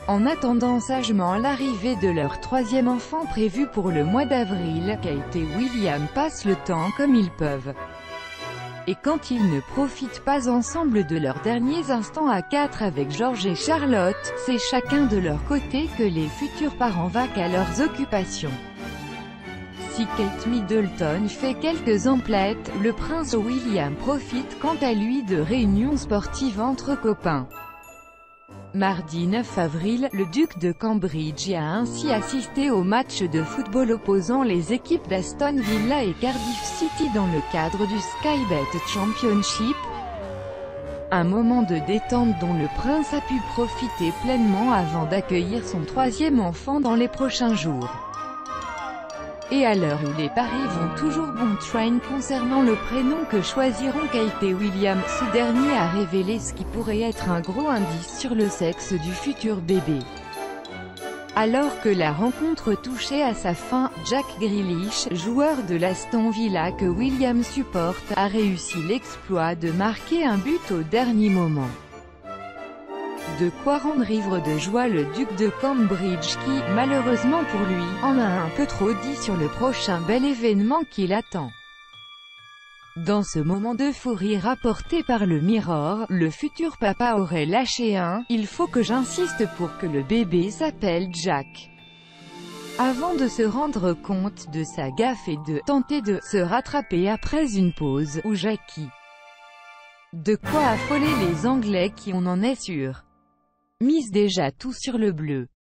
en attendant sagement l'arrivée de leur troisième enfant prévu pour le mois d'avril. Kate et William passent le temps comme ils peuvent. Et quand ils ne profitent pas ensemble de leurs derniers instants à quatre avec George et Charlotte, c'est chacun de leur côté que les futurs parents vaquent à leurs occupations. Si Kate Middleton fait quelques emplettes, le prince William profite quant à lui de réunions sportives entre copains. Mardi 9 avril, le duc de Cambridge a ainsi assisté au match de football opposant les équipes d'Aston Villa et Cardiff City dans le cadre du Sky Bet Championship. Un moment de détente dont le prince a pu profiter pleinement avant d'accueillir son troisième enfant dans les prochains jours. Et à l'heure où les paris vont toujours bon train concernant le prénom que choisiront Kate et William, ce dernier a révélé ce qui pourrait être un gros indice sur le sexe du futur bébé. Alors que la rencontre touchait à sa fin, Jack Grealish, joueur de l'Aston Villa que William supporte, a réussi l'exploit de marquer un but au dernier moment. De quoi rendre ivre de joie le duc de Cambridge qui, malheureusement pour lui, en a un peu trop dit sur le prochain bel événement qui l'attend. Dans ce moment d'euphorie rapporté par le Mirror, le futur papa aurait lâché un « Il faut que j'insiste pour que le bébé s'appelle Jack » avant de se rendre compte de sa gaffe et de tenter de se rattraper après une pause où Jackie. De quoi affoler les Anglais qui, on en est sûr, misent déjà tout sur le bleu.